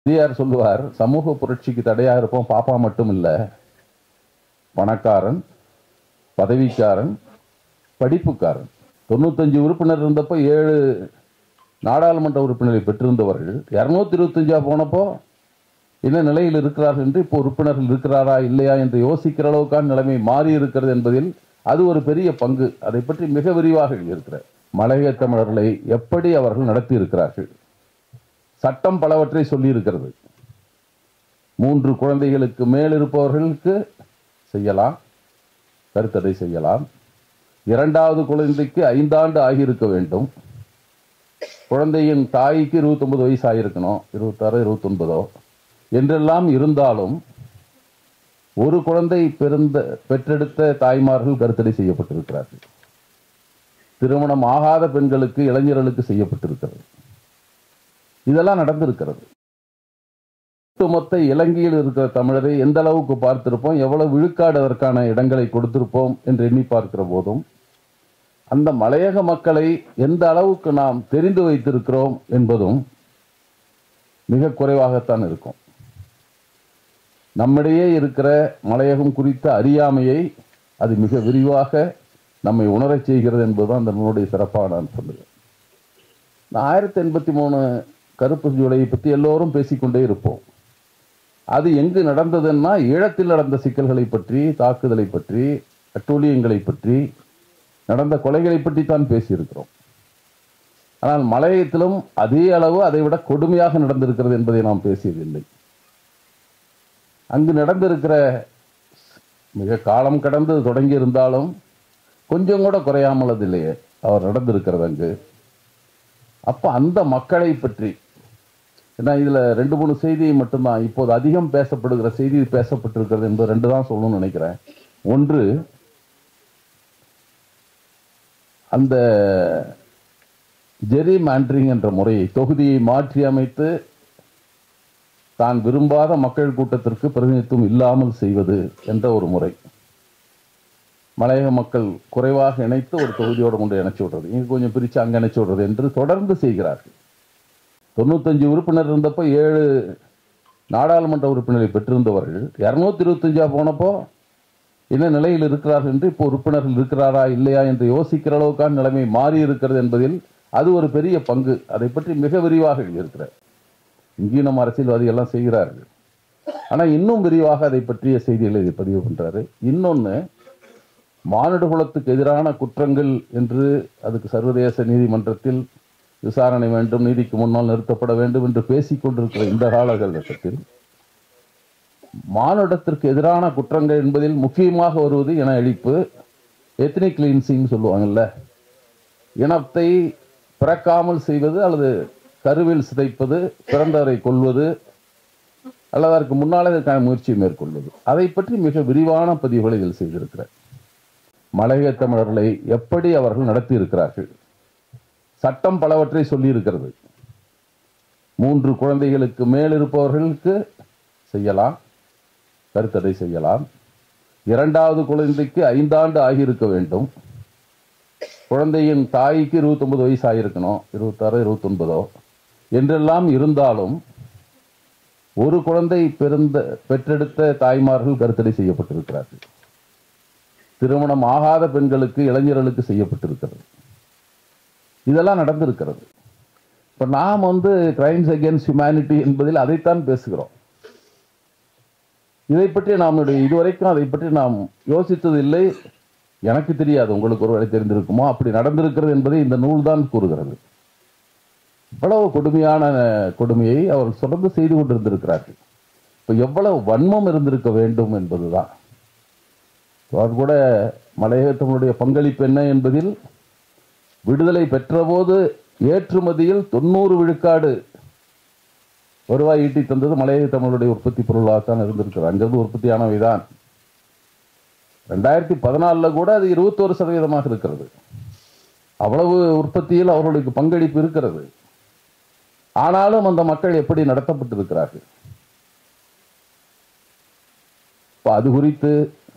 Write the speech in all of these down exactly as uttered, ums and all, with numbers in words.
பெரியார் சொல்லுவார், சமூக புரட்சிக்கு தடையா இருப்போம் பாப்பா மட்டும் இல்ல, பணக்காரன், பதவிக்காரன், படிப்புக்காரன். தொண்ணூத்தஞ்சு உறுப்பினர் இருந்தப்போ ஏழு நாடாளுமன்ற உறுப்பினரை பெற்றிருந்தவர்கள் இருநூத்தி இருபத்தஞ்சா போனப்போ என்ன நிலையில் இருக்கிறார்கள் என்று இப்போ உறுப்பினர்கள் இருக்கிறாரா இல்லையா என்று யோசிக்கிற அளவுக்கான நிலைமை மாறி இருக்கிறது என்பதில் அது ஒரு பெரிய பங்கு. அதை பற்றி மிக விரிவாக எழுதியிருக்கிறார். மலையக தமிழர்களை எப்படி அவர்கள் நடத்தி இருக்கிறார்கள், சட்டம் பலவற்றை சொல்லி இருக்கிறது. மூன்று குழந்தைகளுக்கு மேல் இருப்பவர்களுக்கு செய்யலாம், கருத்தடை செய்யலாம். இரண்டாவது குழந்தைக்கு ஐந்தாண்டு ஆகியிருக்க வேண்டும். குழந்தையின் தாய்க்கு இருபத்தி ஒன்பது வயசு ஆகியிருக்கணும், இருபத்தாறு இருபத்தி ஒன்பதோ என்றெல்லாம் இருந்தாலும் ஒரு குழந்தை பிறந்த பெற்றெடுத்த தாய்மார்கள் கருத்தடை செய்யப்பட்டிருக்கிறார்கள். திருமணம் ஆகாத பெண்களுக்கு, இளைஞர்களுக்கு செய்யப்பட்டிருக்கிறது. இதெல்லாம் நடந்திருக்கிறது. ஒட்டுமொத்த இலங்கையில் இருக்கிற தமிழரை எந்த அளவுக்கு பார்த்திருப்போம், எவ்வளவு விழுக்காடு அதற்கான இடங்களை கொடுத்திருப்போம் என்று எண்ணி பார்க்கிற போதும் அந்த மலையக மக்களை எந்த அளவுக்கு நாம் தெரிந்து வைத்திருக்கிறோம் என்பதும் மிக குறைவாகத்தான் இருக்கும். நம்மிடையே இருக்கிற மலையகம் குறித்த அறியாமையை அது மிக விரிவாக நம்மை உணரச் செய்கிறது என்பதுதான் அந்த நூலுடைய சிறப்பாக நான் சொல்லுவேன். ஆயிரத்தி எண்பத்தி மூணு கருப்பு ஜூலையை பற்றி எல்லோரும் பேசிக்கொண்டே இருப்போம். அது எங்கு நடந்ததுன்னா ஈழத்தில் நடந்த சிக்கல்களை பற்றி, தாக்குதலை பற்றி, அட்டூழியங்களை பற்றி, நடந்த கொலைகளை பற்றி தான் பேசியிருக்கிறோம். ஆனால் மலையகத்திலும் அதே அளவு அதை விட கொடுமையாக நடந்திருக்கிறது என்பதை நாம் பேசியதில்லை. அங்கு நடந்திருக்கிற மிக காலம் கடந்து தொடங்கி இருந்தாலும் கொஞ்சம் கூட குறையாமல் அது இல்லையே அவர் நடந்திருக்கிறது அங்கு. அப்ப அந்த மக்களை பற்றி, ஏன்னா இதுல ரெண்டு மூணு செய்தியை மட்டும்தான் இப்போது அதிகம் பேசப்படுகிற செய்தி பேசப்பட்டிருக்கிறது என்பது ரெண்டு தான் சொல்லணும்னு நினைக்கிறேன். ஒன்று, அந்த ஜெரி மாண்டரிங் என்ற முறையை, தொகுதியை மாற்றி அமைத்து தான் விரும்பாத மக்கள் கூட்டத்திற்கு பிரதிநிதித்துவம் இல்லாமல் செய்வது என்ற ஒரு முறை. மலையக மக்கள் குறைவாக இணைத்து ஒரு தொகுதியோடு கொண்டு இணைச்சு விடுறது, இங்க கொஞ்சம் பிரிச்சு அங்க இணைச்சு விடுறது என்று தொடர்ந்து செய்கிறார்கள். தொண்ணூத்தஞ்சு உறுப்பினர் இருந்தப்போ ஏழு நாடாளுமன்ற உறுப்பினரை பெற்றிருந்தவர்கள் இருநூத்தி இருபத்தஞ்சா போனப்போ என்ன நிலையில் இருக்கிறார்கள் என்று இப்போ உறுப்பினர்கள் இருக்கிறாரா இல்லையா என்று யோசிக்கிற அளவுக்கான நிலைமை மாறி இருக்கிறது என்பதில் அது ஒரு பெரிய பங்கு. அதை பற்றி மிக விரிவாக எழுதியிருக்கிறார். இங்கேயும் நம்ம அரசியல்வாதிகள் எல்லாம் செய்கிறார்கள். ஆனா இன்னும் விரிவாக அதை பற்றிய செய்திகளை பதிவு பண்றாரு. இன்னொன்னு, மானுட குலத்துக்கு எதிரான குற்றங்கள் என்று அதுக்கு சர்வதேச நீதிமன்றத்தில் விசாரணை வேண்டும், நீதிக்கு முன்னால் நிறுத்தப்பட வேண்டும் என்று பேசிக் கொண்டிருக்கிற இந்த காலகட்டத்தில் மானுடத்திற்கு எதிரான குற்றங்கள் என்பதில் முக்கியமாக வருவது இன அழிப்பு, எத்னிக் கிளீன்சிங் சொல்லுவாங்கல்ல, இனத்தை பிறக்காமல் செய்வது அல்லது கருவில் சிதைப்பது, பிறந்தவரை கொல்வது அல்லது அதற்கு முன்னாலே அதற்கான முயற்சியை மேற்கொள்வது. அதை பற்றி மிக விரிவான பதிவுகளை இதில் செய்திருக்கிறார். மலையக தமிழர்களை எப்படி அவர்கள் நடத்தி இருக்கிறார்கள், சட்டம் பலவற்றை சொல்லி இருக்கிறது. மூன்று குழந்தைகளுக்கு மேல் இருப்பவர்களுக்கு செய்யலாம், கருத்தடை செய்யலாம். இரண்டாவது குழந்தைக்கு ஐந்தாண்டு ஆகியிருக்க வேண்டும். குழந்தையின் தாய்க்கு இருபத்தி ஒன்பது வயசு ஆகியிருக்கணும், இருபத்தாறு இருபத்தி ஒன்பதோ என்றெல்லாம் இருந்தாலும் ஒரு குழந்தை பிறந்த பெற்றெடுத்த தாய்மார்கள் கருத்தடை செய்யப்பட்டிருக்கிறார்கள். திருமணம் ஆகாத பெண்களுக்கு, இளைஞர்களுக்கு செய்யப்பட்டிருக்கிறது. இதெல்லாம் நடந்திருக்கிறது. இப்ப நாம் வந்து கிரைம்ஸ் அகேன்ஸ்ட் ஹியூமனிட்டி என்பதில் அதைத்தான் பேசுகிறோம். இதை பற்றி நாம் இதுவரைக்கும் அதை பற்றி நாம் யோசித்தது இல்லை. எனக்கு தெரியாது, உங்களுக்கு ஒருவேளை தெரிந்திருக்குமோ. அப்படி நடந்திருக்கிறது என்பதை இந்த நூல் தான் கூறுகிறது. இவ்வளவு கொடுமையான கொடுமையை அவர்கள் தொடர்ந்து செய்து கொண்டிருந்திருக்கிறார்கள். இப்ப எவ்வளவு வன்மம் இருந்திருக்க வேண்டும் என்பதுதான். அவர் கூட மலையகத்தினுடைய பங்களிப்பு என்ன என்பதில், விடுதலை பெற்ற போது ஏற்றுமதியில் தொண்ணூறு விழுக்காடு வருவாய் ஈட்டி தந்தது மலையக தமிழுடைய உற்பத்தி பொருளாகத்தான் இருந்திருக்கிறது. அங்கிருந்து உற்பத்தியானவைதான். ரெண்டாயிரத்தி பதினாலுல கூட அது இருபத்தோரு சதவீதமாக இருக்கிறது. அவ்வளவு உற்பத்தியில் அவர்களுக்கு பங்களிப்பு இருக்கிறது. ஆனாலும் அந்த மக்கள் எப்படி நடத்தப்பட்டிருக்கிறார்கள். அது குறித்து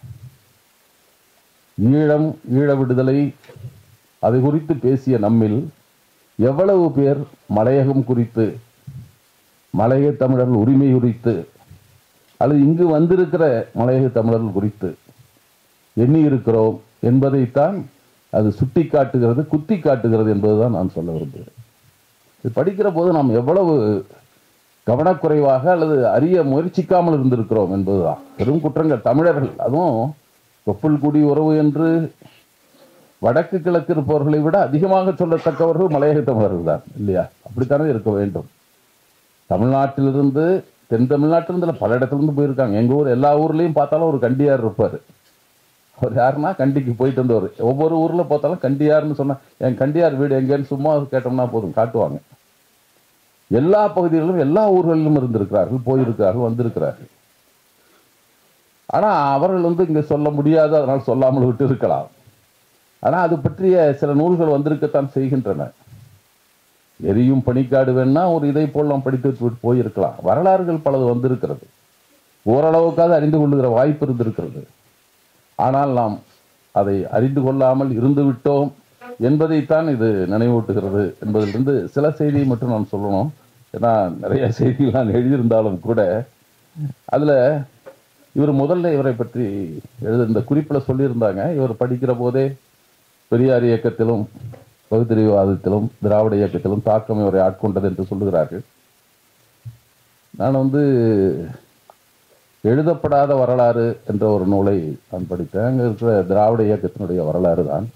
ஈழம், ஈழ விடுதலை, அது குறித்து பேசிய நம்மில் எவ்வளவு பேர் மலையகம் குறித்து மலையக தமிழர்கள் உரிமை குறித்து அல்லது இங்கு வந்திருக்கிற மலையக தமிழர்கள் குறித்து எண்ணி இருக்கிறோம் என்பதைத்தான் அது சுட்டி காட்டுகிறது, குத்தி காட்டுகிறது என்பதுதான் நான் சொல்ல விரும்புகிறேன். இது படிக்கிற போது நாம் எவ்வளவு கவனக்குறைவாக அல்லது அறிய முயற்சிக்காமல் இருந்திருக்கிறோம் என்பதுதான் பெரும் குற்றங்கள். தமிழர்கள், அதுவும் தொப்புள் குடி உறவு என்று வடக்கு கிழக்கு இருப்பவர்களை விட அதிகமாக சொல்லத்தக்கவர்கள் மலையக தமிழர்கள் தான், இல்லையா? அப்படித்தானே இருக்க வேண்டும். தமிழ்நாட்டிலிருந்து, தென் தமிழ்நாட்டிலிருந்து பல இடத்துலேருந்து போயிருக்காங்க. எங்கள் ஊர் எல்லா ஊர்லேயும் பார்த்தாலும் ஒரு கண்டியார் இருப்பார். அவர் யாருன்னா கண்டிக்கு போயிட்டு வந்தவர். ஒவ்வொரு ஊரில் பார்த்தாலும் கண்டியார்னு சொன்னால், என் கண்டியார் வீடு எங்கேன்னு சும்மா கேட்டோம்னா போதும், காட்டுவாங்க. எல்லா பகுதிகளிலும் எல்லா ஊர்களிலும் இருந்திருக்கிறார்கள், போயிருக்கிறார்கள், வந்திருக்கிறார்கள். ஆனால் அவர்கள் வந்து இங்கே சொல்ல முடியாது, அதனால் சொல்லாமல் விட்டு இருக்கலாம். ஆனால் அது பற்றிய சில நூல்கள் வந்திருக்கத்தான் செய்கின்றன. எரியும் பனிக்காடு வேணா ஒரு இதை போல் நாம் படித்து விட்டு போயிருக்கலாம். வரலாறுகள் பலது வந்திருக்கிறது, ஓரளவுக்காக அறிந்து கொள்ளுகிற வாய்ப்பு இருந்திருக்கிறது. ஆனால் நாம் அதை அறிந்து கொள்ளாமல் இருந்து விட்டோம் என்பதைத்தான் இது நினைவூட்டுகிறது என்பதிலிருந்து சில செய்தியை மட்டும் நான் சொல்லணும். ஏன்னா நிறைய செய்திகள் நான் எழுதியிருந்தாலும் கூட அதில் இவர் முதல்ல இவரை பற்றி எழுத இந்த குறிப்பில் சொல்லியிருந்தாங்க. இவர் படிக்கிற போதே பெரியார் இயக்கத்திலும் பகுத்தறிவுவாதத்திலும் திராவிட இயக்கத்திலும் தாக்கம் இவரை ஆட்கொண்டது என்று சொல்லுகிறார்கள். நான் வந்து எழுதப்படாத வரலாறு என்ற ஒரு நூலை நான் படித்தேன். அங்கே இருக்கிற திராவிட இயக்கத்தினுடைய வரலாறு தான்.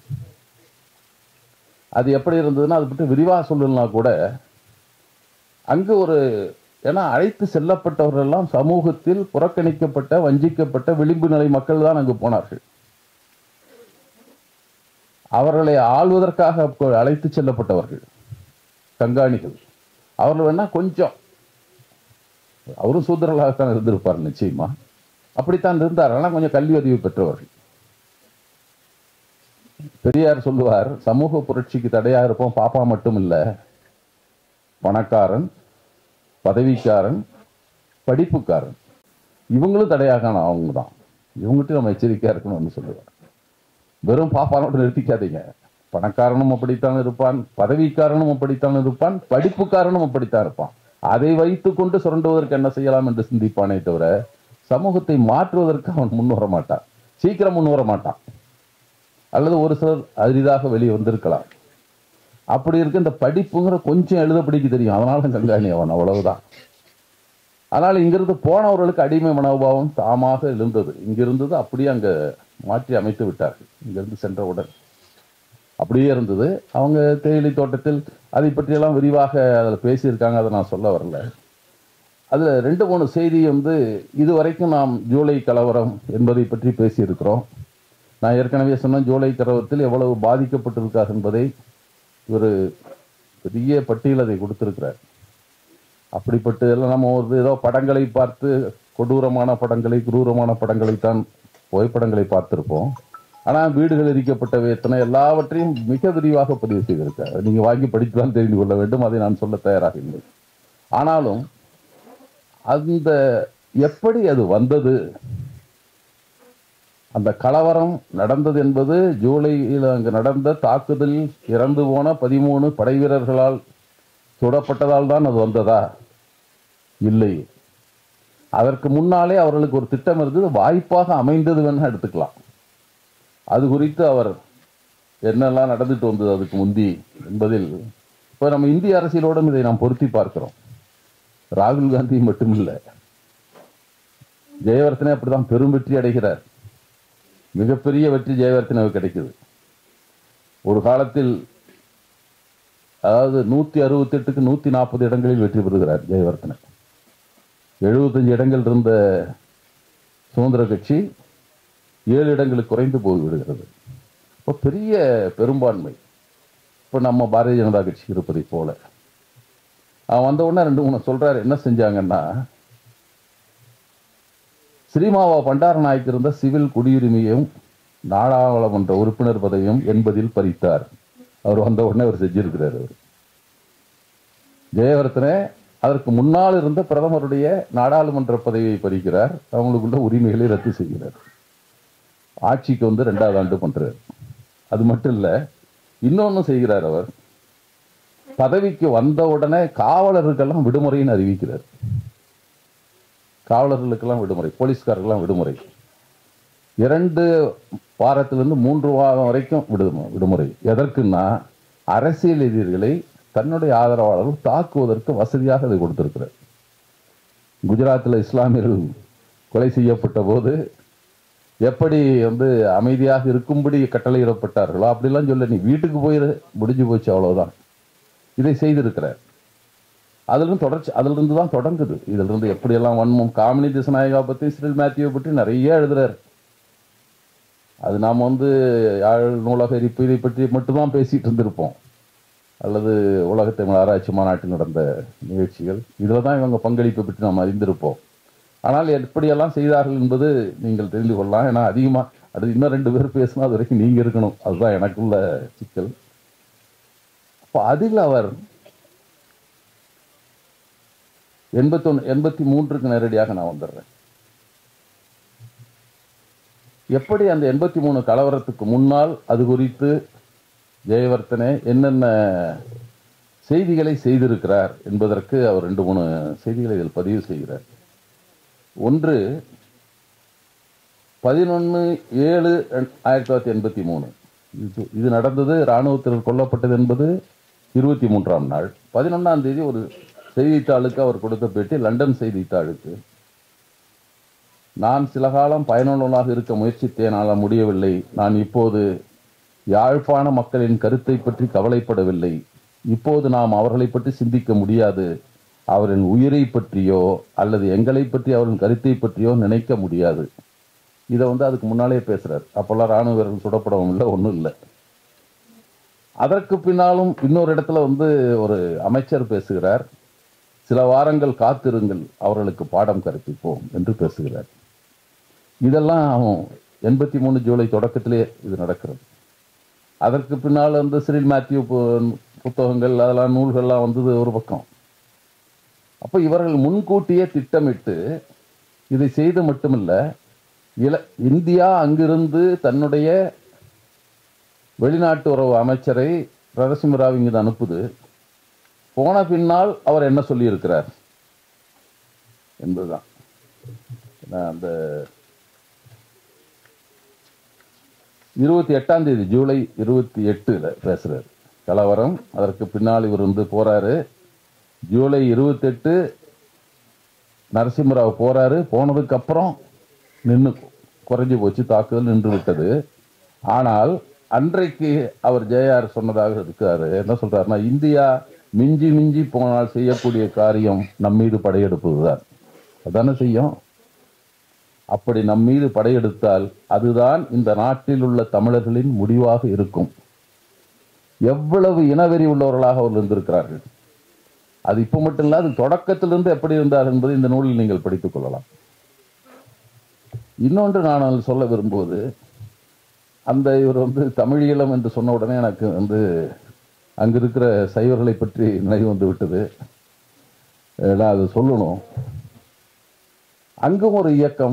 அது எப்படி இருந்ததுன்னா, அது பற்றி விரிவாக சொல்லணும்னா கூட அங்கு ஒரு, ஏன்னா அழைத்து செல்லப்பட்டவர்கள் எல்லாம் சமூகத்தில் புறக்கணிக்கப்பட்ட, வஞ்சிக்கப்பட்ட விளிம்பு நிலை மக்கள் தான் அங்கு போனார்கள். அவர்களை ஆள்வதற்காக அழைத்து செல்லப்பட்டவர்கள் கண்காணிகள். அவர்கள் வேணா கொஞ்சம், அவரும் சூத்திரர்களாகத்தான் இருந்திருப்பார் நிச்சயமா, அப்படித்தான் இருந்தார். ஆனால் கொஞ்சம் கல்வி அறிவு பெற்றவர்கள். பெரியார் சொல்லுவார், சமூக புரட்சிக்கு தடையா இருப்போம் பாப்பா மட்டும் இல்ல, பணக்காரன், பதவிக்காரன், படிப்புக்காரன், இவங்களும் தடையாக அவங்க தான். இவங்ககிட்ட நம்ம எச்சரிக்கையா இருக்கணும்னு சொல்லுவார். வெறும் பாப்பானோடு நிறுத்திக்காதீங்க. பணக்காரனும் அப்படித்தான் இருப்பான், பதவிக்காரனும் அப்படித்தான் இருப்பான், படிப்புக்காரனும் அப்படித்தான் இருப்பான். அதை வைத்துக் கொண்டு சுரண்டுவதற்கு என்ன செய்யலாம் என்று சிந்திப்பானே தவிர சமூகத்தை மாற்றுவதற்கு அவன் முன் வர மாட்டான், சீக்கிரம் முன் வர மாட்டான். அல்லது ஒரு சிலர் அரிதாக வெளியே வந்திருக்கலாம். அப்படி இருக்க இந்த படிப்புங்கிற கொஞ்சம் எழுத படிக்க தெரியும், அதனால கண்காணி அவன், அவ்வளவுதான். ஆனால் இங்கிருந்து போனவர்களுக்கு அடிமை மனோபாவம் தாமாக எழுந்தது. இங்கிருந்தது அப்படியே அங்க மாற்றி அமைத்து விட்டார்கள். இங்கிருந்து சென்றவுடன் அப்படியே இருந்தது. அவங்க தேயிலை தோட்டத்தில் அதை பற்றியெல்லாம் விரிவாக அதில் பேசியிருக்காங்க, அதை நான் சொல்ல வரல. அதில் ரெண்டு மூணு செய்தி வந்து இதுவரைக்கும் நாம் ஜூலை கலவரம் என்பதை பற்றி பேசியிருக்கிறோம். நான் ஏற்கனவே சொன்ன ஜூலை கலவரத்தில் எவ்வளவு பாதிக்கப்பட்டிருக்கார் என்பதை ஒரு பெரிய பட்டியல் அதை கொடுத்திருக்கிறார். அப்படிப்பட்ட எல்லாம் நம்ம ஒரு ஏதோ படங்களை பார்த்து, கொடூரமான படங்களை, குரூரமான படங்களைத்தான், புகைப்படங்களை பார்த்திருப்போம். ஆனால் வீடுகள் எரிக்கப்பட்டவை எத்தனை, எல்லாவற்றையும் மிக விரிவாக பதிவு செய்திருக்கார். நீங்கள் வாங்கி படித்துதான் தெரிந்து கொள்ள வேண்டும், அதை நான் சொல்ல தயாராக இல்லை. ஆனாலும் அந்த எப்படி அது வந்தது, அந்த கலவரம் நடந்தது என்பது ஜூலையில் அங்கு நடந்த தாக்குதலில் இறந்து போன பதிமூணு படை வீரர்களால் சுடப்பட்டதால் தான் அது வந்ததா? இல்லை. அதற்கு முன்னாலே அவர்களுக்கு ஒரு திட்டம் இருந்தது, வாய்ப்பாக அமைந்தது வேணா எடுத்துக்கலாம். அது குறித்து அவர் என்னெல்லாம் நடந்துட்டு வந்தது அதுக்கு முந்தி என்பதில் இப்போ நம்ம இந்திய அரசியலோடும் இதை நாம் பொருத்தி பார்க்கிறோம். ராகுல் காந்தி மட்டும் இல்லை, ஜெயவர்தனே அப்படிதான் பெரும் வெற்றி அடைகிறார். மிகப்பெரிய வெற்றி ஜெயவர்தனவுக்கு கிடைக்குது. ஒரு காலத்தில் அதாவது நூத்தி அறுபத்தி எட்டுக்கு நூத்தி நாற்பது இடங்களில் வெற்றி பெறுகிறார் ஜெயவர்தன. எழுபத்தஞ்சு இடங்கள் இருந்த சுதந்திர கட்சி ஏழு இடங்களுக்கு குறைந்து போய்விடுகிறது. இப்போ பெரிய பெரும்பான்மை இப்போ நம்ம பாரதிய ஜனதா கட்சி இருப்பதை போல. அவன் வந்த உடனே ரெண்டு மூணு சொல்றாரு. என்ன செஞ்சாங்கன்னா, ஸ்ரீமாவா பண்டார நாயக்கு இருந்த சிவில் குடியுரிமையும் நாடாளுமன்ற உறுப்பினர் பதவியும் என்பதில் பறித்தார். அவர் வந்த உடனே அவர் செஞ்சிருக்கிறார். அவர் ஜெயவர்தனே அதற்கு முன்னால் இருந்த பிரதமருடைய நாடாளுமன்ற பதவியை பறிக்கிறார், அவங்களுக்குள்ள உரிமைகளை ரத்து செய்கிறார். ஆட்சிக்கு வந்து ரெண்டாவது ஆண்டு பண்றார். அது மட்டும் இல்ல, இன்னொன்னு செய்கிறார். அவர் பதவிக்கு வந்த உடனே காவலர்களுக்கெல்லாம் விடுமுறைன்னு அறிவிக்கிறார். காவலர்களுக்கெல்லாம் விடுமுறை, போலீஸ்காரர்களெல்லாம் விடுமுறை. இரண்டு வாரத்திலிருந்து மூன்று வாரம் வரைக்கும் விடுமுறை விடுமுறை எதற்குன்னா அரசியல் எதிரிகளை தன்னுடைய ஆதரவாளர்கள் தாக்குவதற்கு வசதியாக அதை கொடுத்திருக்கிறார். குஜராத்தில் இஸ்லாமியர்கள் கொலை செய்யப்பட்ட போது எப்படி வந்து அமைதியாக இருக்கும்படி கட்டளையிடப்பட்டார்களோ அப்படிலாம் சொல்ல, நீ வீட்டுக்கு போயிரு, முடிஞ்சு போச்சு, அவ்வளவுதான். இதை செய்திருக்கிறார். அதிலிருந்து தொடர்ச்சி அதிலிருந்து தான் தொடங்குது. இதிலிருந்து எப்படியெல்லாம் வன்மம், காமினி திசநாயகா பற்றி, சிறில் மேத்யூவை பற்றி நிறைய எழுதுறார். அது நாம் வந்து யாழ் நூலக எரிப்பு இதை பற்றி மட்டும்தான் பேசிட்டு இருந்திருப்போம், அல்லது உலக தமிழ் ஆராய்ச்சி மாநாட்டில் நடந்த நிகழ்ச்சிகள், இதில் தான் இவங்க பங்களிப்பை பற்றி நாம் அறிந்திருப்போம். ஆனால் எப்படியெல்லாம் செய்தார்கள் என்பது நீங்கள் தெரிந்து கொள்ளலாம். ஏன்னா அதிகமாக அது இன்னும் ரெண்டு பேர் பேசினா அது வரைக்கும் நீங்கள் இருக்கணும், அதுதான் எனக்குள்ள சிக்கல். அப்போ அதில் அவர் எண்பத்தொன்னு எண்பத்தி மூன்றுக்கு நேரடியாக நான் வந்துடுறேன். எப்படி அந்த எண்பத்தி மூணு கலவரத்துக்கு முன்னால் அது குறித்து ஜெயவர்த்தனே என்னென்ன செய்திகளை செய்திருக்கிறார் என்பதற்கு அவர் ரெண்டு மூணு செய்திகளை இதில் பதிவு செய்கிறார். ஒன்று, பதினொன்று ஏழு ஆயிரத்தி தொள்ளாயிரத்தி எண்பத்தி மூணு இது இது நடந்தது. இராணுவத்தில் கொல்லப்பட்டது என்பது இருபத்தி மூன்றாம் நாள். பதினொன்றாம் தேதி ஒரு செய்தித்தாளுக்கு அவர் கொடுத்த பேட்டி, லண்டன் செய்தித்தாளுக்கு, நான் சில காலம் பயனுள்ளவனாக இருக்க முயற்சித்தேன், ஆனால் முடியவில்லை. நான் இப்போது யாழ்ப்பாண மக்களின் கருத்தை பற்றி கவலைப்படவில்லை. இப்போது நாம் அவர்களை பற்றி சிந்திக்க முடியாது. அவரின் உயிரை பற்றியோ அல்லது எங்களை பற்றி அவரின் கருத்தை பற்றியோ நினைக்க முடியாது. இதை வந்து அதுக்கு முன்னாலே பேசுறார். அப்பெல்லாம் ராணுவ வீரர்கள் சுடப்படவும் இல்லை, ஒன்றும் இல்லை. அதற்கு பின்னாலும் இன்னொரு இடத்துல வந்து ஒரு அமைச்சர் பேசுகிறார், சில வாரங்கள் காத்திருங்கள், அவர்களுக்கு பாடம் கற்பிப்போம் என்று பேசுகிறார். இதெல்லாம் எண்பத்தி மூணு ஜூலை தொடக்கத்திலே இது நடக்கிறது. அதற்கு பின்னால் வந்து சிறில் மேத்யூ புத்தகங்கள், அதெல்லாம் நூல்கள்லாம் வந்தது ஒரு பக்கம். அப்போ இவர்கள் முன்கூட்டியே திட்டமிட்டு இதை செய்து மட்டுமில்ல, இல இந்தியா அங்கிருந்து தன்னுடைய வெளிநாட்டு உறவு அமைச்சரை நரசிம்மராவ் இங்கு அனுப்புது. போன பின்னால் அவர் என்ன சொல்லியிருக்கிறார் என்பதுதான். அந்த இருபத்தி எட்டாம் தேதி ஜூலை இருபத்தி எட்டுல பேசுறாரு கலவரம். அதற்கு பின்னால் இவர் வந்து போறாரு. ஜூலை இருபத்தி எட்டு நரசிம்மராவ் போறாரு. போனதுக்கு அப்புறம் நின்று குறைஞ்சு போச்சு, தாக்குதல் நின்று விட்டது. ஆனால் அன்றைக்கு அவர் ஜெயார் சொன்னதாக இருக்காரு. என்ன சொல்றாருன்னா, இந்தியா மிஞ்சி மிஞ்சி போனால் செய்யக்கூடிய காரியம் நம் மீது படையெடுப்பதுதான். அதானே செய்யும். அப்படி நம் மீது படையெடுத்தால் அதுதான் இந்த நாட்டில் உள்ள தமிழர்களின் முடிவாக இருக்கும். எவ்வளவு இனவெறி உள்ளவர்களாக அவர்கள் இருந்திருக்கிறார்கள். அது இப்ப மட்டும் இல்ல, அது தொடக்கத்திலிருந்து எப்படி இருந்தார் என்பதை இந்த நூலில் நீங்கள் படித்துக் கொள்ளலாம். இன்னொன்று நான் சொல்ல விரும்புவது, அந்த இவர் வந்து தமிழீழம் என்று சொன்ன உடனே எனக்கு வந்து அங்க இருக்கிற சைவர்களை பற்றி நினைவு வந்து விட்டது. நான் அது சொல்லணும். அங்கும் ஒரு இயக்கம்,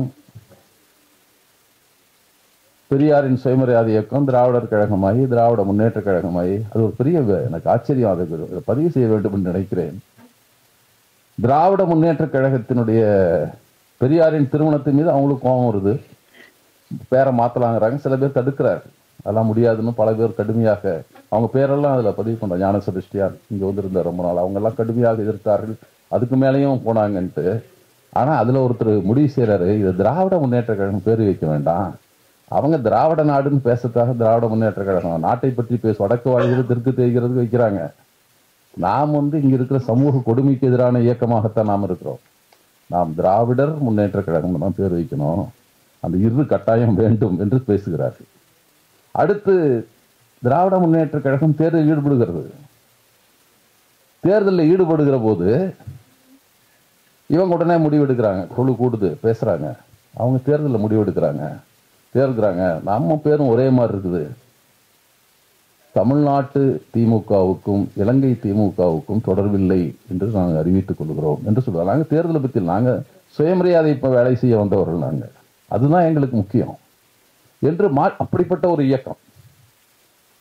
பெரியாரின் சுயமரியாதை இயக்கம் திராவிடர் கழகமாகி திராவிட முன்னேற்ற கழகமாகி, அது ஒரு பெரிய எனக்கு ஆச்சரியம். அதை பதிவு செய்ய வேண்டும் என்று நினைக்கிறேன். திராவிட முன்னேற்ற கழகத்தினுடைய பெரியாரின் திருமணத்தின் மீது அவங்களுக்கு கோபம் வருது. பேரை மாத்தலாங்கிறாங்க. சில பேர் தடுக்கிறார், அதெல்லாம் முடியாதுன்னு பல பேர் கடுமையாக அவங்க பேரெல்லாம் அதுல பதிவு பண்றாங்க. ஞான சபிஷ்டியார் இங்க வந்திருந்தார் ரொம்ப நாள், அவங்க எல்லாம் கடுமையாக எதிர்த்தார்கள். அதுக்கு மேலேயும் போனாங்கன்ட்டு. ஆனா அதுல ஒருத்தர் முடிவு செய்யறாரு, இது திராவிட முன்னேற்ற கழகம் பேர் வைக்க வேண்டாம், அவங்க திராவிட நாடுன்னு பேசுறதுக்காக திராவிட முன்னேற்ற கழகம், நாட்டை பற்றி பேச வடக்கு வாழ்கிறது தெற்கு தெரிகிறது வைக்கிறாங்க. நாம் வந்து இங்க இருக்கிற சமூக கொடுமைக்கு எதிரான இயக்கமாகத்தான் நாம் இருக்கிறோம். நாம் திராவிடர் முன்னேற்ற கழகம் தான் பேர் வைக்கணும், அந்த இரு கட்டாயம் வேண்டும் என்று பேசுகிறார்கள். அடுத்து திராவிட முன்னேற்ற கழகம் தேர்தலில் ஈடுபடுகிறது. தேர்தலில் ஈடுபடுகிற போது இவங்க உடனே முடிவெடுக்கிறாங்க, குழு கூடுது பேசுறாங்க, அவங்க தேர்தலில் முடிவெடுக்கிறாங்க, தேர்கிறாங்க. நம்ம பேரும் ஒரே மாதிரி இருக்குது, தமிழ்நாட்டு திமுகவுக்கும் இலங்கை திமுகவுக்கும் தொடர்பில்லை என்று நாங்கள் அறிவித்துக் கொள்கிறோம் என்று சொல்லுவாங்க. நாங்கள் தேர்தலை பற்றி நாங்கள் சுயமரியாதை இப்போ வேலை செய்ய வந்தவர்கள், நாங்கள் அதுதான் எங்களுக்கு முக்கியம் என்று மா அப்படிப்பட்ட ஒரு இயக்கம்.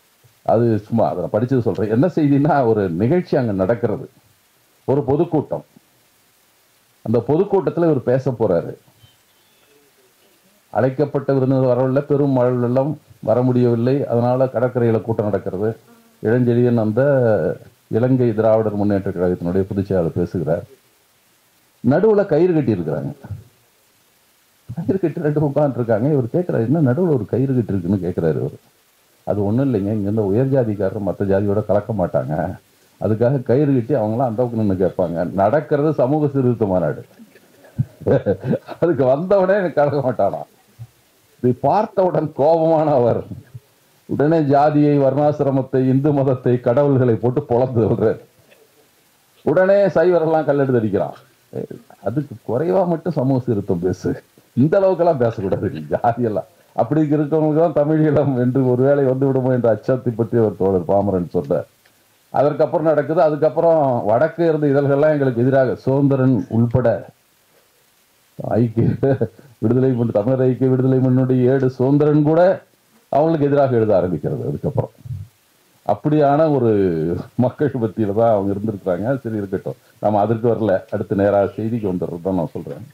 அது சும்மா அதை படிச்சது சொல்றேன். என்ன செய்தின்னா, ஒரு நிகழ்ச்சி அங்க நடக்கிறது, ஒரு பொதுக்கூட்டம். அந்த பொதுக்கூட்டத்தில் இவர் பேச போறாரு. அழைக்கப்பட்ட விருந்தினர் வரவில்லை, பெரும் மழை வெள்ளம், வர முடியவில்லை. அதனால கடற்கரையில கூட்டம் நடக்கிறது. இளஞ்செழியன் அந்த இலங்கை திராவிடர் முன்னேற்ற கழகத்தினுடைய பொதுச்செயலாளர் பேசுகிறார். நடுவுல கயிறு கட்டி இருக்கிறாங்க. கயிறு கட்டி ரெண்டு உட்கார்ந்து இருக்காங்க. இவர் கேட்கிறாரு, என்ன நடுவில் ஒரு கயிறு கட்டி இருக்குன்னு கேட்கிறாரு. இவர் அது ஒன்றும் இல்லைங்க, இங்க இருந்த உயர் ஜாதிக்காரர் மற்ற ஜாதியோட கலக்க மாட்டாங்க, அதுக்காக கயிறு கட்டி அவங்களாம் அந்த பக்கம் நின்று கேட்பாங்க. நடக்கிறது சமூக சீர்திருத்த மாநாடு. அதுக்கு வந்தவுடனே எனக்கு கலக்க மாட்டானா. இதை பார்த்தவுடன் கோபமான அவர் உடனே ஜாதியை, வர்ணாசிரமத்தை, இந்து மதத்தை, கடவுள்களை போட்டு பொழந்து விடுறார். உடனே சைவரெல்லாம் கல்லெடுத்து அடிக்கிறான். அதுக்கு குறைவா மட்டும் சமூக சீர்திருத்தம் பேசு, இந்த அளவுக்கெல்லாம் பேசக்கூடாது. ஜாதியெல்லாம் அப்படி இருக்கவங்களுக்கு தான் தமிழீழம் என்று ஒருவேளை வந்து விடுமோ என்ற அச்சத்தை பற்றி ஒரு தோழர் பாமரன் சொன்னார். அதற்கப்புறம் நடக்குது. அதுக்கப்புறம் வடக்கு இருந்த இதழ்கள்லாம் எங்களுக்கு எதிராக, சுதந்திரன் உள்பட ஐக்கிய விடுதலை மண், தமிழர் ஐக்கிய விடுதலை மண்ணுடைய ஏடு சுதந்திரன் கூட அவங்களுக்கு எதிராக எழுத ஆரம்பிக்கிறது. அதுக்கப்புறம் அப்படியான ஒரு மக்கள் பத்தியில தான் அவங்க இருந்திருக்கிறாங்க. சரி, இருக்கட்டும், நம்ம அதற்கு வரல. அடுத்து நேராக செய்திக்கு வந்துடுறது தான் நான் சொல்றேன்.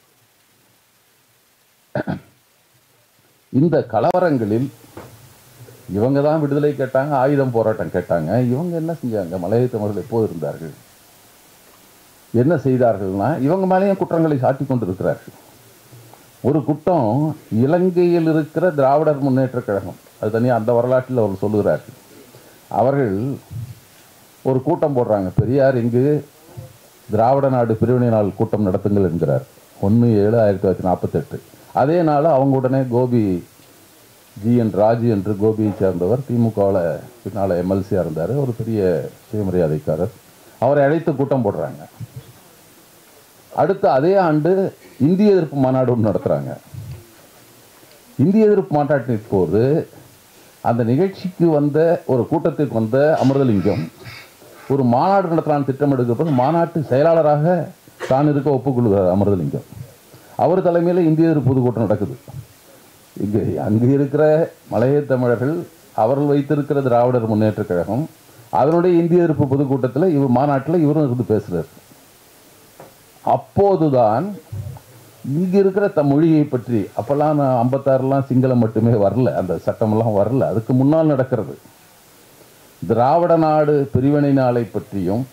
இந்த கலவரங்களில் இவங்க தான் விடுதலை கேட்டாங்க, ஆயுதம் போராட்டம் கேட்டாங்க. இவங்க என்ன செஞ்சாங்க? மலைய தமிழர்கள் எப்போது இருந்தார்கள், என்ன செய்தார்கள்னா, இவங்க மேலேயும் குற்றங்களை சாட்டி கொண்டிருக்கிறார்கள். ஒரு குற்றம், இலங்கையில் இருக்கிற திராவிடர் முன்னேற்ற கழகம், அது தனியாக அந்த வரலாற்றில் அவர் சொல்லுகிறார்கள். அவர்கள் ஒரு கூட்டம் போடுறாங்க, பெரியார் இங்கு திராவிட நாடு பிரிவினை நாள் கூட்டம் நடத்துங்கள் என்கிறார். ஒன்று ஏழு ஆயிரத்தி தொள்ளாயிரத்தி நாற்பத்தி எட்டு. அதே நாள் அவங்க உடனே கோபி ஜி என் ராஜு என்று கோபியை சேர்ந்தவர், திமுகவில் பின்னால் எம்எல்சியாக இருந்தார், ஒரு பெரிய சுயமரியாதைக்காரர், அவரை அழைத்து கூட்டம் போடுறாங்க. அடுத்து அதே ஆண்டு இந்திய எதிர்ப்பு மாநாடு ஒன்று நடத்துகிறாங்க. இந்திய எதிர்ப்பு மாநாட்டின் போது அந்த நிகழ்ச்சிக்கு வந்த ஒரு கூட்டத்திற்கு வந்த அமிர்தலிங்கம் ஒரு மாநாடு நடத்தலான்னு திட்டம் எடுக்கப்போது மாநாட்டு செயலாளராக தான் இருக்க ஒப்புக்கொள்கிறார் அமிர்தலிங்கம். அவர் தலைமையில் இந்திய எதிர்ப்பு பொதுக்கூட்டம் நடக்குது. இங்கே அங்கு இருக்கிற மலைய தமிழர்கள், அவர்கள் வைத்திருக்கிற திராவிடர் முன்னேற்ற கழகம், அதனுடைய இந்திய எதிர்ப்பு பொதுக்கூட்டத்தில் இவர் மாநாட்டில் இவரும் இருந்து பேசுகிறார். அப்போதுதான் இங்க இருக்கிற த மொழியை பற்றி, அப்பெல்லாம் நான் ஐம்பத்தாறுலாம் சிங்களம் மட்டுமே வரல, அந்த சட்டமெல்லாம் வரல, அதுக்கு முன்னால் நடக்கிறது திராவிட நாடு பிரிவினை நாளை பற்றியும்,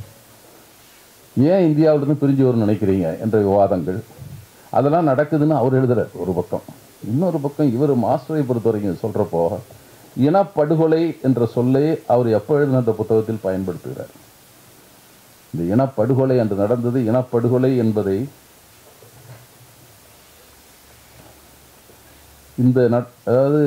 ஏன் இந்தியாவிலிருந்து பிரிஞ்சு வரும்னு நினைக்கிறீங்க என்ற விவாதங்கள் அதெல்லாம் நடக்குதுன்னு அவர் எழுதுறார் ஒரு பக்கம். இன்னொரு பக்கம் இவர் மாஸ்டரை பொறுத்த வரைக்கும் சொல்றப்போ இனப்படுகொலை என்ற சொல்லை அவர் எப்போ எழுதின அந்த புத்தகத்தில் பயன்படுத்துகிறார். இந்த இனப்படுகொலை என்று நடந்தது, இனப்படுகொலை என்பதை இந்த அதாவது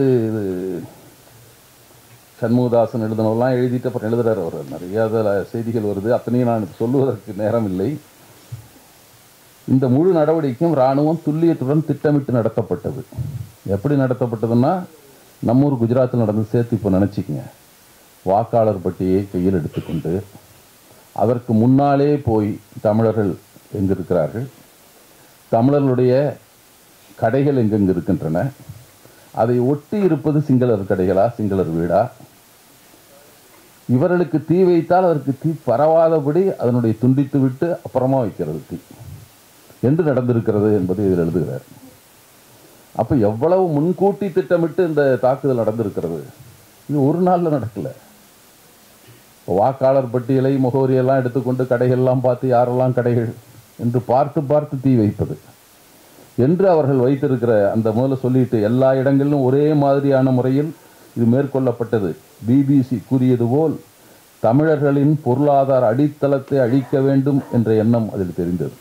சண்முகதாசன் எழுதினவெல்லாம் எழுதிட்டு அப்புறம் எழுதுறாரு அவர். நிறைய அதில் செய்திகள் வருது, அத்தனையும் நான் சொல்லுவதற்கு நேரம் இல்லை. இந்த முழு நடவடிக்கையும் இராணுவம் துல்லியத்துடன் திட்டமிட்டு நடத்தப்பட்டது. எப்படி நடத்தப்பட்டதுன்னா, நம்ம ஊர் குஜராத்தில் நடந்து சேர்த்து இப்போ நினச்சிக்கங்க. வாக்காளர் பட்டியை கையில் எடுத்துக்கொண்டு அதற்கு முன்னாலே போய் தமிழர்கள் எங்கு இருக்கிறார்கள், தமிழர்களுடைய கடைகள் எங்கெங்கு இருக்கின்றன, அதை ஒட்டி இருப்பது சிங்களர் கடைகளா, சிங்களர் வீடா, இவர்களுக்கு தீ வைத்தால் அதற்கு தீ பரவாதபடி அதனுடைய துண்டித்து விட்டு அப்புறமா வைக்கிறது தீ என்று நடந்திருக்கிறது என்பதை இதில் எழுதுகிறார். அப்போ எவ்வளவு முன்கூட்டி திட்டமிட்டு இந்த தாக்குதல் நடந்திருக்கிறது. இது ஒரு நாளில் நடக்கல. வாக்காளர் பட்டியலை, முகவரியெல்லாம் எடுத்துக்கொண்டு கடைகள்லாம் பார்த்து யாரெல்லாம் கடைகள் என்று பார்த்து பார்த்து தீ வைப்பது என்று அவர்கள் வைத்திருக்கிற அந்த முதல்ல சொல்லிட்டு எல்லா இடங்களிலும் ஒரே மாதிரியான முறையில் இது மேற்கொள்ளப்பட்டது. பிபிசி கூறியது போல் தமிழர்களின் பொருளாதார அடித்தளத்தை அழிக்க வேண்டும் என்ற எண்ணம் அதில் தெரிந்தது.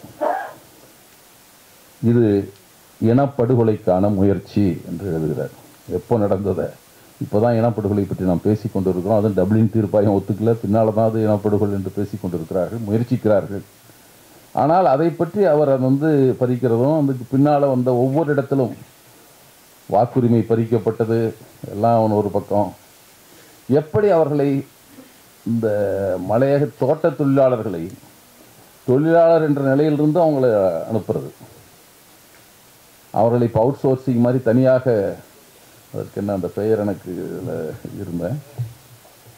இது இனப்படுகொலைக்கான முயற்சி என்று எழுதுகிறார். எப்போ நடந்ததை இப்போதான் இனப்படுகொலை பற்றி நாம் பேசிக் கொண்டிருக்கிறோம். அதுவும் டப்ளின் தீர்ப்பாயம் ஒத்துக்கல, பின்னால் தான் அது இனப்படுகொலை என்று பேசிக் கொண்டிருக்கிறார்கள், முயற்சிக்கிறார்கள். ஆனால் அதை பற்றி அவர் அது வந்து பறிக்கிறதும், அதுக்கு பின்னால் வந்த ஒவ்வொரு இடத்திலும் வாக்குரிமை பறிக்கப்பட்டது எல்லாம் ஒரு பக்கம். எப்படி அவர்களை, இந்த மலையக தோட்ட தொழிலாளர்களை தொழிலாளர் என்ற நிலையிலிருந்து அவங்கள அனுப்புறது, அவர்களை இப்போ அவுட் சோர்சிங் மாதிரி தனியாக, அதற்கு என்ன அந்த பெயர் எனக்கு இருந்தேன்,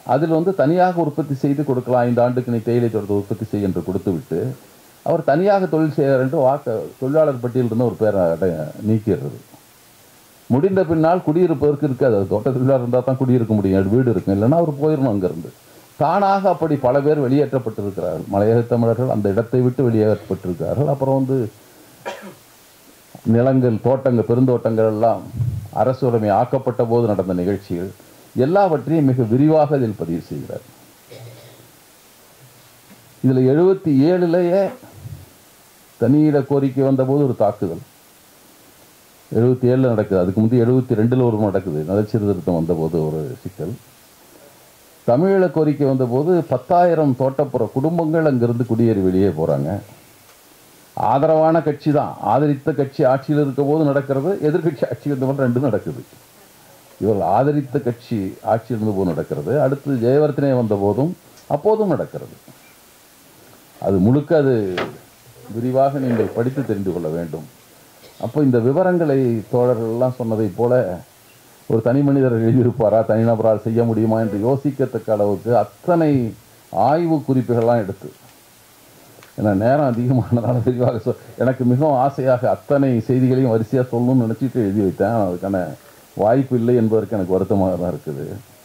அதில் வந்து தனியாக உற்பத்தி செய்து கொடுக்கலாம், ஐந்து ஆண்டுக்கு நீ தேயிலை தோட்டத்தை உற்பத்தி செய்ய என்று கொடுத்து விட்டு அவர் தனியாக தொழில் செய்கிறார் என்று வாக்க தொழிலாளர் பட்டியலிருந்து ஒரு பேரை நீக்கிறது. முடிந்த பின்னால் குடியிருப்பதற்கு இருக்காது, அது தோட்ட தொழிலாளர் இருந்தால் தான் குடியிருக்க முடியும், வீடு இருக்கும், இல்லைன்னா அவர் போயிடணும் அங்கேருந்து. தானாக அப்படி பல பேர் வெளியேற்றப்பட்டிருக்கிறார்கள். மலையக தமிழர்கள் அந்த இடத்தை விட்டு வெளியேற்றப்பட்டிருக்கிறார்கள். அப்புறம் வந்து நிலங்கள், தோட்டங்கள், பெருந்தோட்டங்கள் எல்லாம் அரசு உடைமை ஆக்கப்பட்ட போது நடந்த நிகழ்ச்சிகள் எல்லாவற்றையும் மிக விரிவாக இதில் பதிவு செய்கிறார். இதில் எழுபத்தி ஏழுலேயே தனியிட கோரிக்கை வந்தபோது ஒரு தாக்குதல் எழுபத்தி ஏழில் நடக்குது. அதுக்கு முந்தைய எழுபத்தி ரெண்டில் ஒரு நடக்குது, நலச்சீர்திருத்தம் வந்தபோது ஒரு சிக்கல். தமிழீழ கோரிக்கை வந்தபோது பத்தாயிரம் தோட்டப்புற குடும்பங்கள் அங்கிருந்து குடியேறி வெளியே போகிறாங்க. ஆதரவான கட்சி தான், ஆதரித்த கட்சி ஆட்சியில் இருக்க போது நடக்கிறது, எதிர்கட்சி ஆட்சி இருந்தபோது ரெண்டும் நடக்குது. இவர்கள் ஆதரித்த கட்சி ஆட்சியில் இருந்தபோது நடக்கிறது, அடுத்து ஜெயவர்த்தனே வந்த போதும் அப்போதும் நடக்கிறது. அது முழுக்க அது விரிவாக நீங்கள் படித்து தெரிந்து கொள்ள வேண்டும். அப்போ இந்த விவரங்களை தோழர்கள்லாம் சொன்னதை போல ஒரு தனி மனிதர் எழுதியிருப்பாரா, தனிநபரால் செய்ய முடியுமா என்று யோசிக்கத்தக்க அளவுக்கு அத்தனை ஆய்வு குறிப்புகள்லாம் எடுத்து, ஏன்னா நேரம் அதிகமானதால விரிவாக சொல் எனக்கு மிகவும் ஆசையாக அத்தனை செய்திகளையும் வரிசையாக சொல்லணும்னு நினச்சிட்டு எழுதி வைத்தேன். அதுக்கான வாய்ப்பு இல்லை என்பதற்கு எனக்கு வருத்தமாக தான் இருக்குது.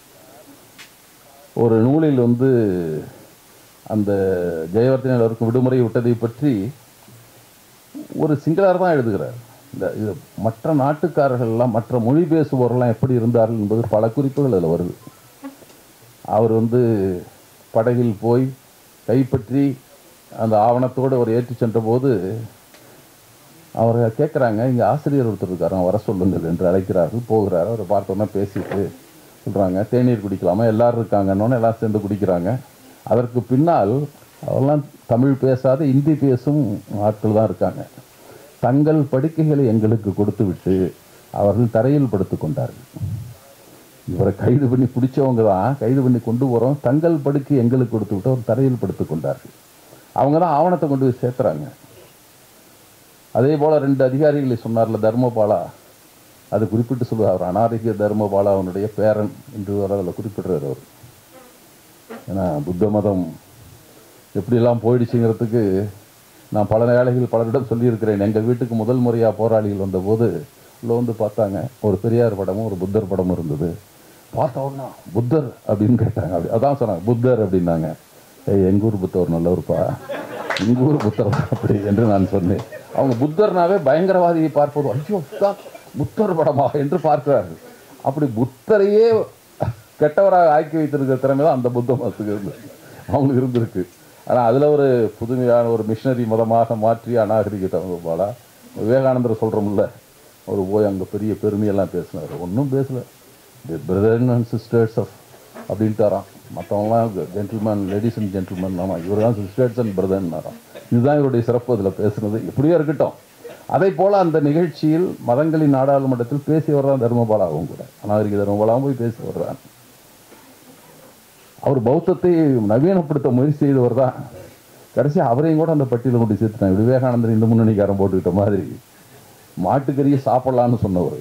ஒரு நூலில் வந்து அந்த ஜெயவர்த்தனில் அவருக்கு விடுமுறை விட்டதை பற்றி ஒரு சிங்களர் தான் எழுதுகிறார். இந்த இது மற்ற நாட்டுக்காரர்கள்லாம், மற்ற மொழி பேசுபவர்கள்லாம் எப்படி இருந்தார்கள் என்பது பல குறிப்புகள் அதில் வருது. அவர் வந்து படகில் போய் கைப்பற்றி அந்த ஆவணத்தோடு அவர் ஏற்றி சென்ற போது அவர் கேட்குறாங்க, இங்கே ஆசிரியர் ஒருத்தர் இருக்காரு, வர சொல்லுங்கள் என்று அழைக்கிறார்கள். போகிறார், அவரை பார்த்தோன்னா பேசிட்டு சொல்கிறாங்க, தேநீர் குடிக்கலாமா, எல்லோரும் இருக்காங்கன்னு எல்லாம் சேர்ந்து குடிக்கிறாங்க. அதற்கு பின்னால் அவரெல்லாம் தமிழ் பேசாத இந்தி பேசும் ஆட்கள் தான் இருக்காங்க. தங்கள் படுக்கைகளை எங்களுக்கு கொடுத்து விட்டு அவர்கள் தரையில் படுத்து கொண்டார்கள். இவரை கைது பண்ணி பிடிச்சவங்க தான், கைது பண்ணி கொண்டு போகிறோம், தங்கள் படுக்கை எங்களுக்கு கொடுத்து விட்டு அவர் தரையில் படுத்து கொண்டார்கள். அவங்க தான் ஆவணத்தை கொண்டு போய் சேர்த்துறாங்க. அதே போல் ரெண்டு அதிகாரிகளை சொன்னார்ல, தர்மபாலா, அது குறிப்பிட்டு சொல்லுவார், அவர் அனாரோக்கிய தர்மபாலா அவனுடைய பேரன் என்று வர அதில் குறிப்பிடுறார் அவர். ஏன்னா புத்த மதம் எப்படியெல்லாம் போயிடுச்சுங்கிறதுக்கு நான் பல வேளைகள் பலரிடம் சொல்லியிருக்கிறேன். எங்கள் வீட்டுக்கு முதல் முறையாக போராளிகள் வந்தபோது உள்ள வந்து பார்த்தாங்க, ஒரு பெரியார் படமும் ஒரு புத்தர் படமும் இருந்தது. பார்த்தோன்னா புத்தர் அப்படின்னு கேட்டாங்க. அப்படி அதான் சொன்னாங்க, புத்தர் அப்படின்னாங்க. ஏய், எங்கள் ஊர் புத்தர் நல்லவருப்பா, எங்கள் ஊர் புத்தர் அப்படி என்று நான் சொன்னேன். அவங்க புத்தர்னாவே பயங்கரவாதியை பார்ப்பது, ஐயோ புத்தர் படமா என்று பார்க்கிறார்கள். அப்படி புத்தரையே கெட்டவராக ஆக்கி வைத்திருக்கிற திறமை தான் அந்த புத்த மதத்துக்கு இருந்து அவங்களுக்கு இருந்திருக்கு. ஆனால் அதில் ஒரு புதுமையான ஒரு மிஷினரி மதமாக மாற்றி அநாகரிகிட்டவங்க போல விவேகானந்தர் சொல்கிறோம்ல, அவர் போய் அங்கே பெரிய பெருமையெல்லாம் பேசினார். ஒன்றும் பேசலை, the brothers and sisters of அப்படின்ட்டாராம். மற்றவங்களாம் ஜென்டில்மேன், லேடிஸ் அண்ட் ஜென்டில்மேன், ஆமாம் இவர் தான் சிஸ்டர்ஸ் அண்ட் பிரதர்னாராம். இதுதான் இவருடைய சிறப்பு அதில் பேசுனது. எப்படியோ இருக்கட்டும். அதே போல் அந்த நிகழ்ச்சியில் மதங்களின் நாடாளுமன்றத்தில் பேசியவர் தான் தர்மபாலாவும் கூட, அநாகரிக தர்மபாலாவும் போய் பேசி வர்றார். அவர் பௌத்தத்தை நவீனப்படுத்த முயற்சி செய்தவர் தான். கடைசி அவரையும் கூட அந்த பட்டியலில் கொண்டு சேர்த்துட்டாங்க. விவேகானந்தர் இந்த முன்னணிக்காரன் போட்டுக்கிட்ட மாதிரி மாட்டுக்கறியை சாப்பிடலான்னு சொன்னவர்.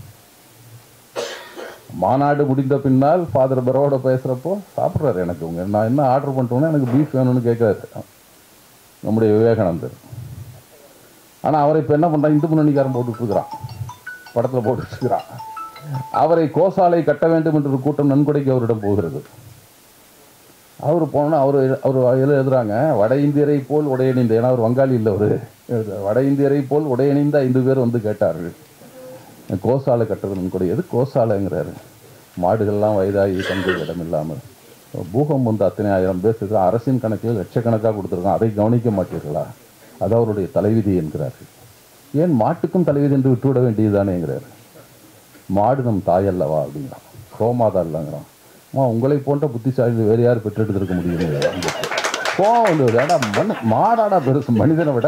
மாநாடு முடிந்த பின்னால் ஃபாதர் பரோட பேசுகிறப்போ சாப்பிட்றாரு, எனக்கு உங்க நான் என்ன ஆர்டர் பண்ணிட்டோன்னா எனக்கு பீஃப் வேணும்னு கேட்குறாரு நம்முடைய விவேகானந்தர். ஆனால் அவரை இப்போ என்ன பண்ணுறான், இந்து முன்னணிக்காரன் போட்டுட்ருக்கிறான், படத்தில் போட்டுட்ருக்கிறான். அவரை கோசாலை கட்ட வேண்டும் என்ற ஒரு கூட்டம் நன்கொடைக்கு அவரிடம் போகிறது. அவர் போனோன்னா அவர் அவர் எழுதுறாங்க, வட இந்தியரை போல் உடையணிந்த, ஏன்னா அவர் வங்காளி இல்லை, அவர் வட இந்தியரை போல் உடையணிந்த ஐந்து பேர் வந்து கேட்டார்கள் கோசாலை கட்டுறது நன்கொடை. எது கோசாலைங்கிறாரு, மாடுகள்லாம் வயதாகி தங்க இடம் இல்லாமல் பூகம் வந்து அத்தனை ஆயிரம் பேர் இருக்கிற அரசின் கணக்கில் லட்சக்கணக்காக கொடுத்துருக்கோம், அதை கவனிக்க மாட்டீர்களா, அது அவருடைய தலைவிதி என்கிறார்கள். ஏன் மாட்டுக்கும் தலைவிதி என்று விட்டுவிட வேண்டியதுதானேங்கிறார். மாடு நம் தாயல்லவா அப்படிங்கிறான், கோமாதா இல்லைங்கிறான். அம்மா உங்களை போன்ற புத்திசாலி வேறு யார் பெற்றெடுத்திருக்க முடியும். கோவம் வந்து ஏடா மண் மாடாடா பெருசு மனிதனை விட,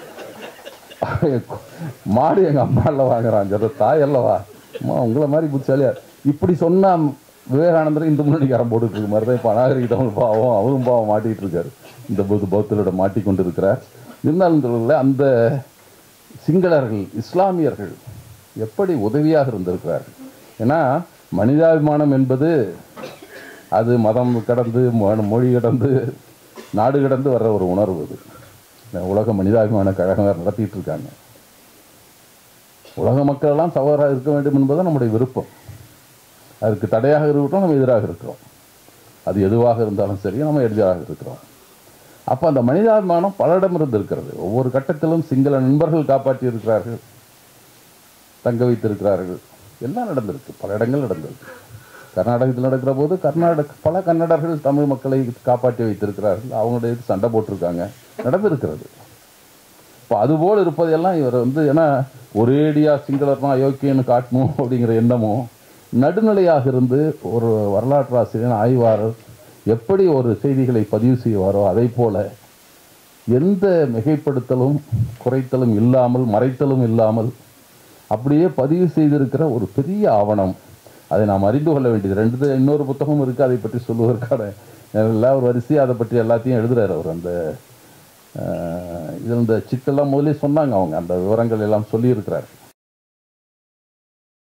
மாடு எங்கள் அம்மா இல்லை வாங்குறான், சொல்ற தாய் அல்லவா, அம்மா உங்களை மாதிரி புத்திசாலியா இப்படி சொன்னால் விவேகானந்தர் இந்த முன்னணிக்காரன் போட்டுட்டு இருக்க மாதிரி தான் இப்போ அநாகரிகத்தவங்க பாவம், அவரும் பாவம் மாட்டிகிட்டு இருக்காரு, இந்த பௌத்த பௌத்தரோட மாட்டிக்கொண்டு இருக்கிறார். இருந்தாலும் அந்த சிங்களர்கள், இஸ்லாமியர்கள் எப்படி உதவியாக இருந்திருக்கிறார்கள். ஏன்னா மனிதாபிமானம் என்பது அது மதம் கடந்து மொழி கடந்து நாடு கடந்து வர்ற ஒரு உணர்வு இது. உலக மனிதாபிமான கழகம் நடத்திட்டு இருக்காங்க. உலக மக்கள் எல்லாம் சவாலாக இருக்க வேண்டும் என்பது நம்முடைய விருப்பம். அதுக்கு தடையாக இருக்கட்டும், நம்ம எதிராக இருக்கிறோம். அது எதுவாக இருந்தாலும் சரி, நம்ம எதிராக இருக்கிறோம். அப்போ அந்த மனிதாபிமானம் பலரிடம் இருந்து இருக்கிறது. ஒவ்வொரு கட்டத்திலும் சிங்கள நண்பர்கள் காப்பாற்றி இருக்கிறார்கள், தங்க வைத்திருக்கிறார்கள். எல்லாம் நடந்திருக்கு, பல இடங்கள் நடந்திருக்கு. கர்நாடகத்தில் நடக்கிற போது கர்நாடக பல கன்னடர்கள் தமிழ் மக்களை காப்பாற்றி வைத்திருக்கிறார்கள். அவங்களுடைய சண்டை போட்டிருக்காங்க, நடந்திருக்கிறது. இப்போ அதுபோல் இருப்பதையெல்லாம் இவர் வந்து ஏன்னா ஒரேடியா சிங்களர்னா அயோக்கியன்னு காட்டணும் அப்படிங்கிற எண்ணமும், நடுநிலையாக இருந்து ஒரு வரலாற்று ஆசிரியர் ஆய்வாளர் எப்படி ஒரு செய்திகளை பதிவு செய்வாரோ அதை போல எந்த மிகைப்படுத்தலும் குறைத்தலும் இல்லாமல் மறைத்தலும் இல்லாமல் அப்படியே பதிவு செய்திருக்கிற ஒரு பெரிய ஆவணம். அதை நாம் அறிந்து கொள்ள வேண்டியது. ரெண்டு இன்னொரு புத்தகம் இருக்குது, அதை பற்றி சொல்லுவதற்கான எல்லா ஒரு வரிசையாக அதை பற்றி எல்லாத்தையும் எழுதுறாரு அவர். அந்த இதில் இந்த சிட்டெல்லாம் முதலே சொன்னாங்க அவங்க, அந்த விவரங்கள் எல்லாம் சொல்லியிருக்கிறார்.